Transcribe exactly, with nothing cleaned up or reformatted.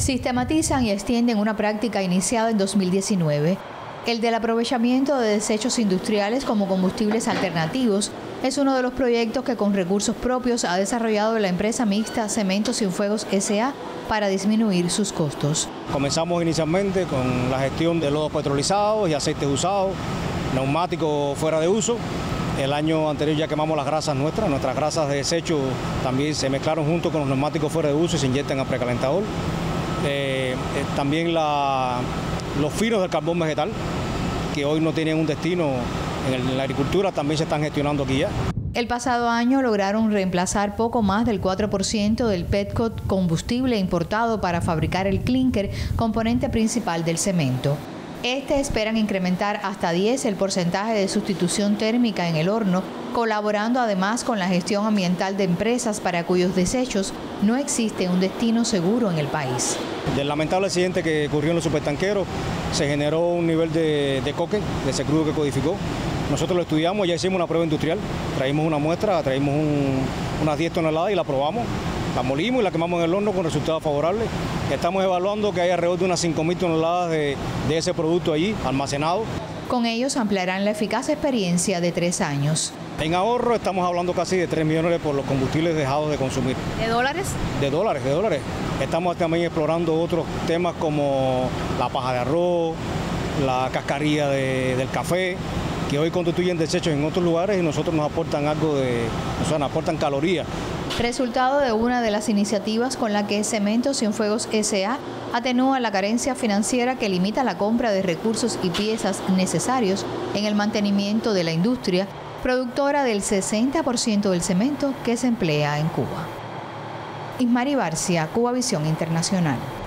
sistematizan y extienden una práctica iniciada en dos mil diecinueve. El del aprovechamiento de desechos industriales como combustibles alternativos es uno de los proyectos que con recursos propios ha desarrollado la empresa mixta Cementos Cienfuegos S A para disminuir sus costos. Comenzamos inicialmente con la gestión de lodos petrolizados y aceites usados, neumáticos fuera de uso. El año anterior ya quemamos las grasas nuestras, nuestras grasas de desecho también se mezclaron junto con los neumáticos fuera de uso y se inyectan a precalentador. Eh, eh, también la, los finos del carbón vegetal, que hoy no tienen un destino en, el, en la agricultura, también se están gestionando aquí ya. El pasado año lograron reemplazar poco más del cuatro por ciento del petcoke, combustible importado para fabricar el clinker, componente principal del cemento. Este esperan incrementar hasta diez el porcentaje de sustitución térmica en el horno, colaborando además con la gestión ambiental de empresas para cuyos desechos no existe un destino seguro en el país. Del lamentable accidente que ocurrió en los supertanqueros, se generó un nivel de, de coque, de ese crudo que codificó. Nosotros lo estudiamos, ya hicimos una prueba industrial, traímos una muestra, traímos un, unas diez toneladas y la probamos. La molimos y la quemamos en el horno con resultados favorables. Estamos evaluando que hay alrededor de unas cinco mil toneladas de, de ese producto allí almacenado. Con ellos ampliarán la eficaz experiencia de tres años. En ahorro estamos hablando casi de tres millones por los combustibles dejados de consumir. ¿De dólares? De dólares, de dólares. Estamos también explorando otros temas como la paja de arroz, la cascarilla de, del café, que hoy constituyen desechos en otros lugares y nosotros nos aportan algo de, o sea, nos aportan calorías. Resultado de una de las iniciativas con la que Cementos Cienfuegos S A atenúa la carencia financiera que limita la compra de recursos y piezas necesarios en el mantenimiento de la industria, productora del sesenta por ciento del cemento que se emplea en Cuba. Ismari Barcia, Cuba Visión Internacional.